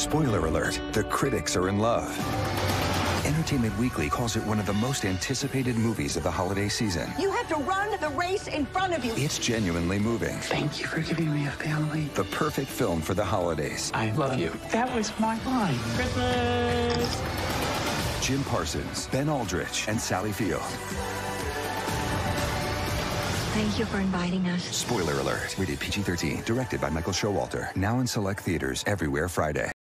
Spoiler alert, the critics are in love. Entertainment Weekly calls it one of the most anticipated movies of the holiday season. You have to run the race in front of you. It's genuinely moving. Thank you for giving me a family. The perfect film for the holidays. I love you. That was my line. Christmas! Jim Parsons, Ben Aldridge, and Sally Field. Thank you for inviting us. Spoiler alert. Rated PG-13. Directed by Michael Showalter. Now in select theaters everywhere Friday.